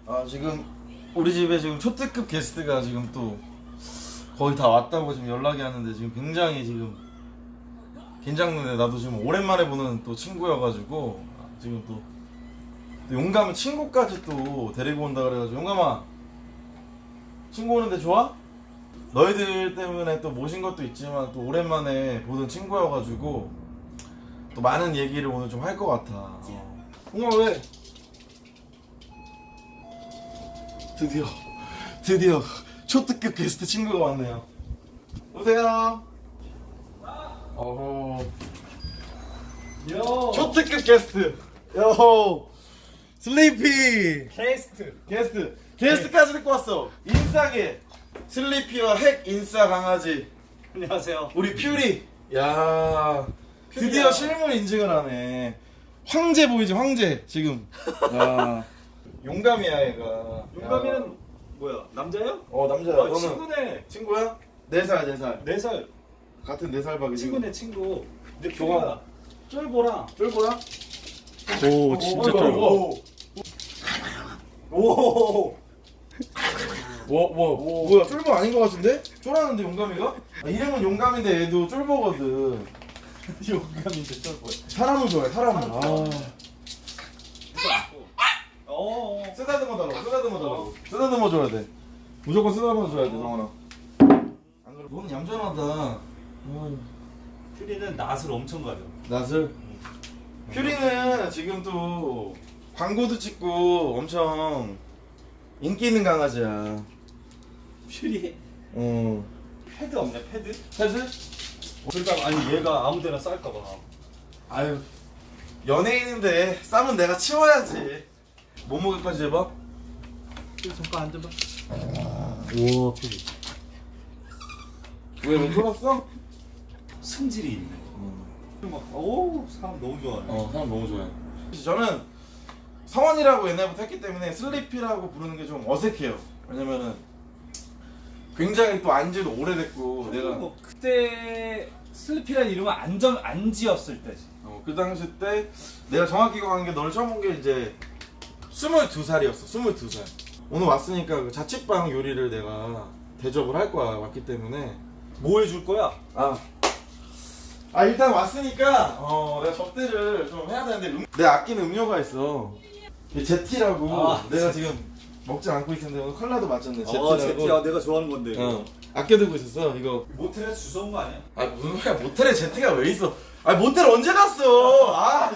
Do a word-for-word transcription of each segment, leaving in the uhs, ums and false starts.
아 지금 우리 집에 지금 초특급 게스트가 지금 또 거의 다 왔다고 지금 연락이 왔는데 지금 굉장히 지금 긴장되네. 나도 지금 오랜만에 보는 또 친구여가지고 지금 또, 또 용감은 친구까지 또 데리고 온다 그래가지고 용감아 친구 오는데 좋아? 너희들 때문에 또 모신 것도 있지만 또 오랜만에 보던 친구여가지고 또 많은 얘기를 오늘 좀 할 것 같아. 어. 용감아 왜? 드디어 드디어 초특급 게스트 친구가 왔네요. 오세요. 어허. 요. 초특급 게스트. 요. 슬리피. 게스트. 게스트. 게스트까지 데리고 왔어. 인싸계 슬리피와 핵 인싸 강아지. 안녕하세요. 우리 퓨리. 야. 드디어 실물 인증을 하네. 황제 보이지 황제 지금. 야. 용감이야 얘가. 용감이는 야. 뭐야? 남자야? 어 남자야. 아, 너는 친구네. 친구야? 네 살 네 살. 네 살. 같은 네 살 박이. 친구네 친구. 근데 교감. 교가 쫄보랑. 쫄보야? 오 진짜 쫄보. 오. 오. 뭐, 뭐, 뭐야, 쫄보 아닌 것 같은데? 쫄았는데, 용감이가? 아, 이름은 용감인데 얘도 쫄보거든. 용감인데 쫄보야. 사람을 좋아해, 사람을. 아. 어. 쓰다듬어 달라고, 쓰다듬어 달라고. 쓰다듬어 줘야 돼. 무조건 쓰다듬어 줘야 돼, 성원아. 안 그래, 넌 얌전하다. 퓨리는 낯을 엄청 가려. 낯을? 퓨리는 지금 또 광고도 찍고 엄청 인기 있는 강아지야. 퓨리. 어. 패드 없냐 패드? 패드? 그러니까 아니 얘가 아무데나 쌀까봐. 아유 연예인인데 쌈은 내가 치워야지. 몸무게까지 해봐. 잠깐 앉아봐. 우와 퓨리. 왜 왜 쫄았어? 승질이 있네. 어. 막 오 사람 너무 좋아해. 어 사람 너무 좋아해. 저는 성원이라고 옛날부터 했기 때문에 슬리피라고 부르는 게 좀 어색해요. 왜냐면은 굉장히 또 안지도 오래됐고 내가 뭐 그때 슬리피라는 이름은 안정 안지였을 때지. 어, 그 당시 때 내가 정확히 기억하는 게 너를 처음 본 게 이제 스물두 살이었어. 스물두 살. 오늘 왔으니까 그 자취방 요리를 내가 대접을 할 거야. 왔기 때문에 뭐 해줄 거야? 아, 아 일단 왔으니까 어 내가 접대를 좀 해야 되는데 음, 내 아끼는 음료가 있어. 제티라고. 아, 내가 제티. 지금 먹지 않고 있었는데 오늘 컬러도 맞췄네. 어, 제티라고. 제티야 내가 좋아하는 건데. 어 아껴두고 있었어 이거. 모텔에서 주워온 거 아니야? 아 무슨 소리야. 모텔에 제티가 왜 있어. 아 모텔 언제 갔어. 아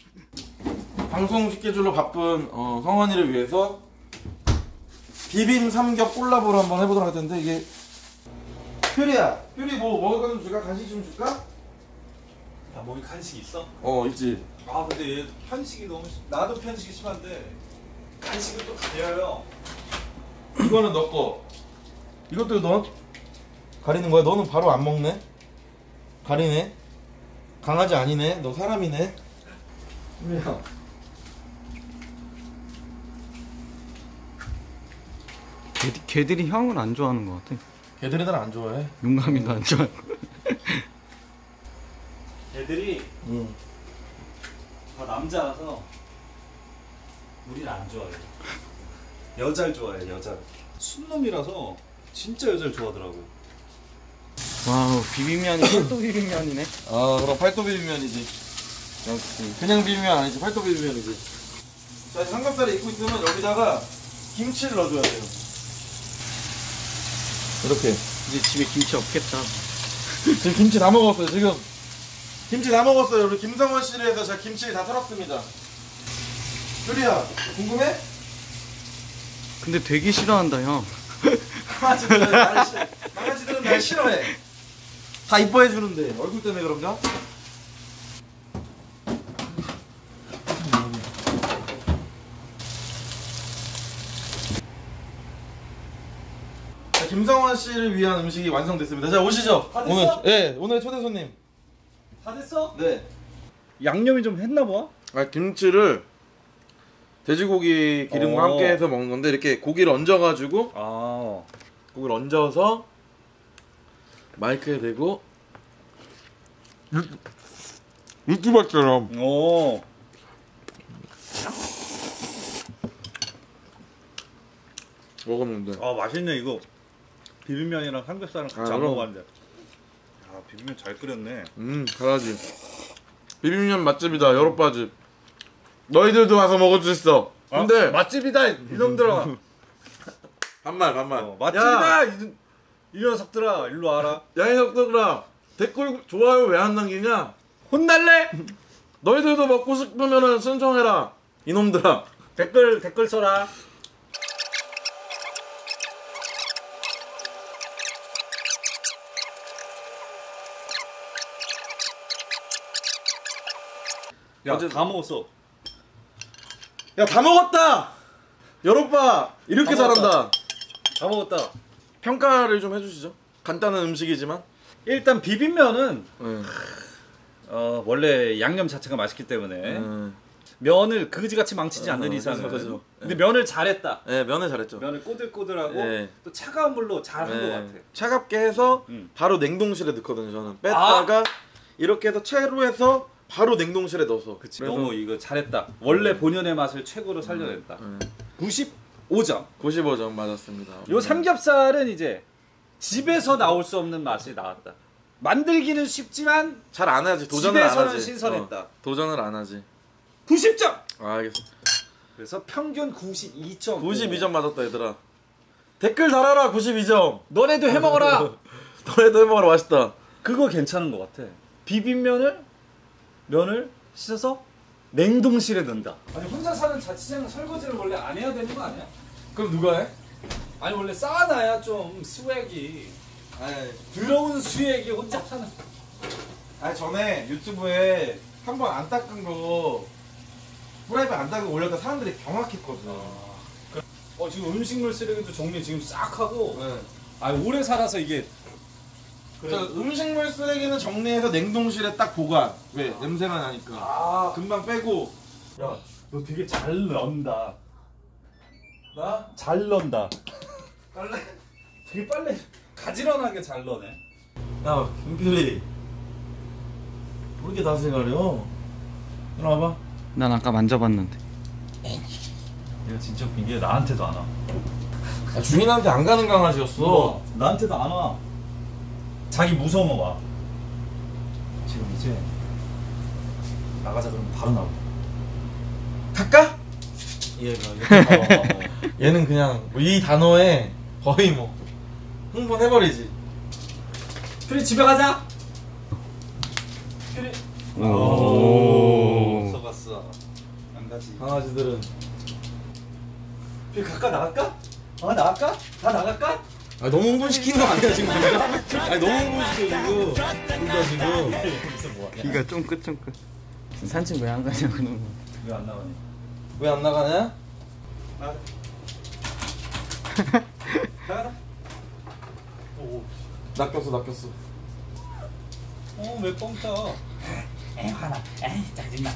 방송 스케줄로 바쁜 어, 성원이를 위해서 비빔 삼겹 콜라보를 한번 해보도록 할 텐데 이게 퓨리야. 퓨리 뭐 먹을 거 좀 줄까? 간식 좀 줄까? 야 몸에 간식 있어? 어 있지. 아 근데 얘 편식이 너무 심... 나도 편식이 심한데 간식은 또 가려요. 이거는 너 거. 이것도 너 가리는 거야? 너는 바로 안 먹네? 가리네? 강아지 아니네? 너 사람이네? 야. 걔, 걔들이 형을 안 좋아하는 것 같아. 걔들이 날 안 좋아해. 용감이도 안 좋아해. 애들이 응. 다 남자라서 우리를 안 좋아해. 여자를 좋아해 여자를. 순놈이라서 진짜 여자를 좋아하더라고. 와우 비빔면이 팔도 비빔면이네. 아 그럼 팔도 비빔면이지. 역시 그냥 비빔면 아니지. 팔도 비빔면이지. 자 이제 삼겹살을 익고 있으면 여기다가 김치를 넣어줘야 돼요. 이렇게. 이제 집에 김치 없겠다. 지금 김치 다 먹었어요. 지금 김치 다 먹었어요. 우리 김성원 씨를 해서 제가 김치 다 털었습니다. 퓨리야 궁금해? 근데 되게 싫어한다 형. 강아지들은 날 싫어. 강아지들은 날 싫어해. 다 이뻐해 주는데 얼굴 때문에 그런가? 자, 김성원 씨를 위한 음식이 완성됐습니다. 자 오시죠. 다 됐어? 오늘 예 오늘 초대 손님. 다 됐어? 네. 양념이 좀 했나 봐. 아 김치를 돼지고기 기름과 어. 함께 해서 먹는 건데 이렇게 고기를 얹어가지고 아. 고기를 얹어서 마이크에 대고 유튜버처럼 오. 먹었는데. 아 맛있네 이거. 비빔면이랑 삼겹살은 같이 아, 안 그럼. 먹어봤는데. 아 비빔면 잘 끓였네. 음, 잘하지. 비빔면 맛집이다, 여로빠 집. 너희들도 와서 먹을 수 있어. 근데 어? 맛집이다 이놈들아. 반말, 반말. 어, 맛집이다 이, 이 녀석들아 일로 와라. 야, 이 녀석들아, 댓글 좋아요 왜 안 남기냐? 혼날래? 너희들도 먹고 싶으면은 신청해라. 이놈들아. 댓글 댓글 써라. 야, 어제- 다 먹었어. 야, 다 먹었다. 여로빠 이렇게 다 먹었다. 잘한다. 다 먹었다. 평가를 좀 해주시죠. 간단한 음식이지만. 일단 비빔면은 네. 어, 원래 양념 자체가 맛있기 때문에 네. 면을 그지같이 망치지 어, 않는 그죠, 이상은. 그죠. 근데 면을 잘했다. 네, 면을 잘했죠. 면을 꼬들꼬들하고 네. 또 차가운 물로 잘한 것 네. 같아. 차갑게 해서 음. 바로 냉동실에 넣거든요. 저는 뺐다가 이렇게 해서 채로 해서 바로 냉동실에 넣어서. 그치. 너무 이거 잘했다. 원래 본연의 맛을 최고로 살려냈다. 네. 구십오 점. 구십오 점 맞았습니다. 요 삼겹살은 이제 집에서 나올 수 없는 맛이 나왔다. 만들기는 쉽지만 잘 안 하지. 도전을 안 집에서는 하지. 신선했다. 어, 도전을 안 하지. 구십 점. 아, 알겠어. 그래서 평균 구십이 점. 구십이 점 맞았다 얘들아. 댓글 달아라. 구십이 점. 너네도 해 먹어라. 너네도 해먹어라. 맛있다. 그거 괜찮은 것 같아. 비빔면을 면을 씻어서 냉동실에 넣는다. 아니 혼자 사는 자취생은 설거지를 원래 안 해야 되는 거 아니야? 그럼 누가 해? 아니 원래 쌓아놔야 좀 수액이 아니, 더러운 수액이 혼자 사는. 아니 전에 유튜브에 한 번 안 닦은 거 프라이팬 안 닦은 거 올렸다 사람들이 경악했거든. 어 지금 음식물 쓰레기도 정리 지금 싹 하고. 네. 아 오래 살아서 이게. 그래. 음식물 쓰레기는 정리해서 냉동실에 딱 보관. 왜? 냄새가 나니까. 아, 금방 빼고. 야, 너 되게 잘 넣는다. 나? 잘 넣는다. 빨래? 되게 빨리 가지런하게 잘 넣네. 야, 김필이. 왜 이렇게 낯을 가려? 일로 와봐. 난 아까 만져봤는데. 얘가 진짜 웃긴 게 나한테도 안 와. 야, 주인한테 안 가는 강아지였어. 나한테도 안 와. 자기 무서우면 와. 지금 이제 나가자 그러면 바로 나와. 갈까? 얘가. 어, 어. 얘는 그냥 뭐이 단어에 거의 뭐 흥분해버리지. 필이 집에 가자. 필이. 오. 써봤어. 안 가지. 강아지들은. 필 갈까 나갈까? 아 나갈까? 다 나갈까? 아, 너무 흥분시킨 거 아니야 지금? 아니 너무 흥분시켜 지금. 둘다 지금. 무슨 뭐야? 귀가 쫑긋쫑긋. 산책 왜 안 가냐고 그러는 거. 왜안 나가니? 왜 안 나가냐? 나가. 나가라. 오. 낚였어 낚였어. 어왜 뻥 떠? 에 화나. 에 짜증나.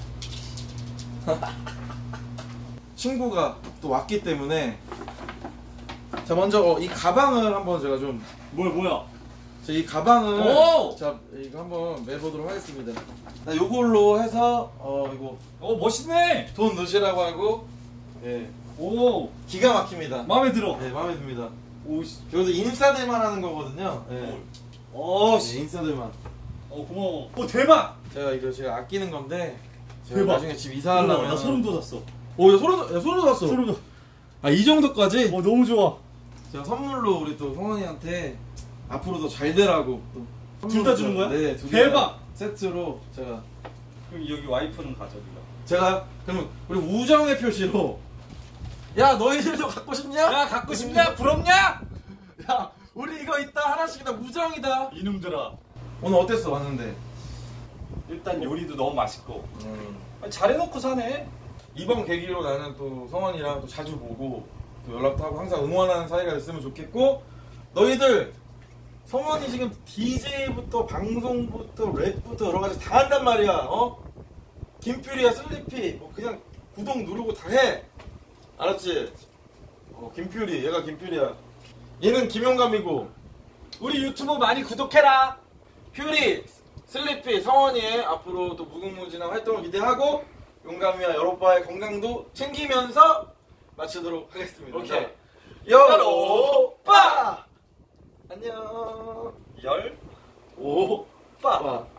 친구가 또 왔기 때문에 자 먼저 어, 이 가방을 한번 제가 좀 뭐야 뭐야? 자, 이 가방을 오! 자 이거 한번 매보도록 하겠습니다. 나 요걸로 해서 어 이거 어 멋있네. 돈 넣으시라고 하고 예 오 기가 막힙니다. 마음에 들어. 네 마음에 듭니다. 오씨. 여기서 인싸들만 하는 거거든요. 예 어 네, 씨. 인싸들만. 어 고마워. 오 대박. 제가 이거 제가 아끼는 건데 제가 대박. 나중에 집 이사하려면 나 소름 돋았어. 오야 소름 돋- 야, 소름 돋았어. 소름 돋. 아 이 정도까지 어 너무 좋아. 제가 선물로 우리 또 성원이한테 앞으로도 잘 되라고 또 둘 다 주는 거야? 네, 둘 대박! 다 세트로 제가 그럼 여기 와이프는 가져올라. 제가 그러면 우리 우정의 표시로 야 너희들도 갖고 싶냐? 야 갖고 싶냐? 부럽냐? 야 우리 이거 있다 하나씩이다 우정이다. 이놈들아. 오늘 어땠어 왔는데? 일단 요리도 너무 맛있고. 음. 아니, 잘해놓고 사네. 이번 계기로 나는 또 성원이랑 또 자주 보고 또 연락도 하고 항상 응원하는 사이가 됐으면 좋겠고 너희들 성원이 지금 디제이부터 방송부터 랩부터 여러 가지 다 한단 말이야. 어? 김퓨리야 슬리피 뭐 그냥 구독 누르고 다 해. 알았지? 어, 김퓨리 얘가 김퓨리야. 얘는 김용감이고 우리 유튜브 많이 구독해라. 퓨리 슬리피 성원이의 앞으로 또 무궁무진한 활동을 기대하고 용감이와 여로빠의 건강도 챙기면서 마치도록 하겠습니다. 오케이. 여오빠 안녕 열 오빠